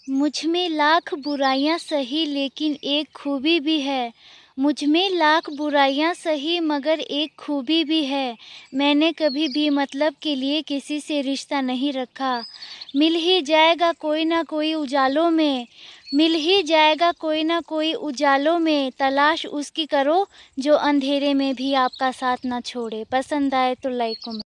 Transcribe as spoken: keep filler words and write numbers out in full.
मुझ में लाख बुराइयां सही लेकिन एक खूबी भी है। मुझ में लाख बुराइयां सही मगर एक खूबी भी है। मैंने कभी भी मतलब के लिए किसी से रिश्ता नहीं रखा। मिल ही जाएगा कोई ना कोई उजालों में, मिल ही जाएगा कोई ना कोई उजालों में। तलाश उसकी करो जो अंधेरे में भी आपका साथ ना छोड़े। पसंद आए तो लाइक कमेंट।